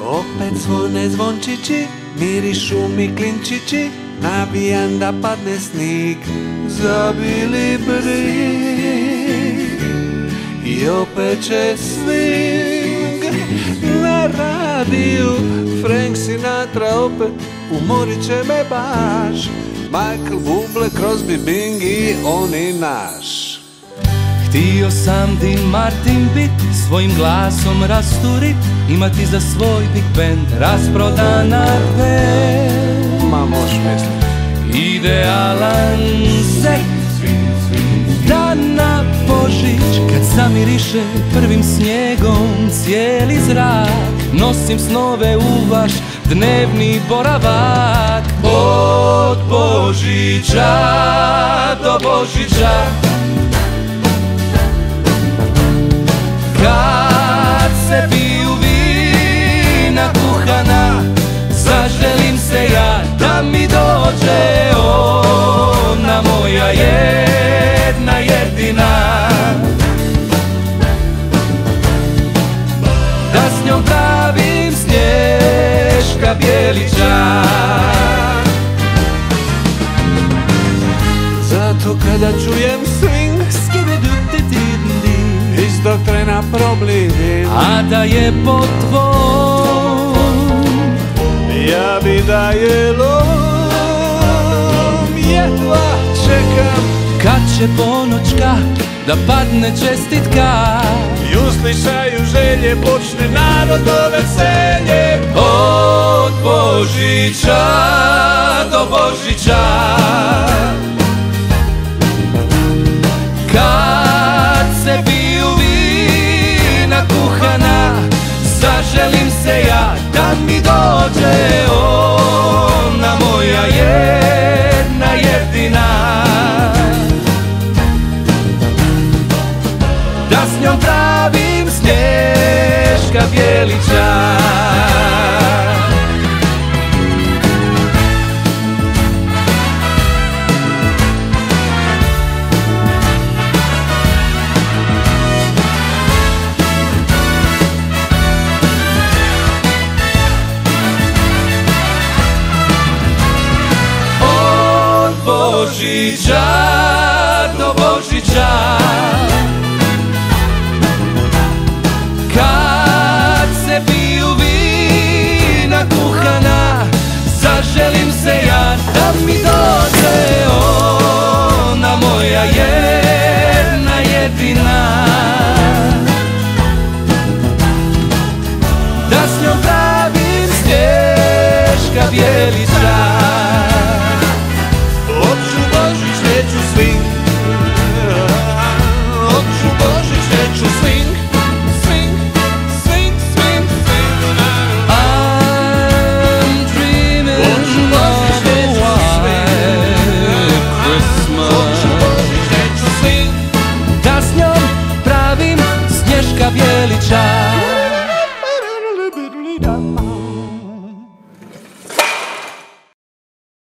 Opet zvone zvončići, mirišu mi klinčići, navijam da padne snig, zabili brig. I opet će swing na radiju, Frank Sinatra opet umorit će me baš, Michael Bublé, Crosby, Bing i oni naš. Htio sam Dean Martin bit, svojim glasom rasturit, imati za svoj big band rasprodana band. Ma moš mislit. Idealan set, da na Božić kad zamiriše prvim snijegom cijeli zrak, nosim snove u vaš dnevni boravak. Od Božića do Božića, kad se piju vina kuhana, zaželim se ja da mi dođe ona moja jedna jedina, da s njom pravim Snješka Bjelića. Zato kada čujem swing, iz tog trena problidim, a da je po tvom, ja bi da je lom, jedva čekam kad će ponoćka da padne čestitka i uslišaju želje, počne narodno veselje. od Božića do Božića, kad se piju vina kuhana, zaželim se ja da mi dođe ona moja jedna jedina, da s njom pravim Snješka Bjelića. Božića do Božića,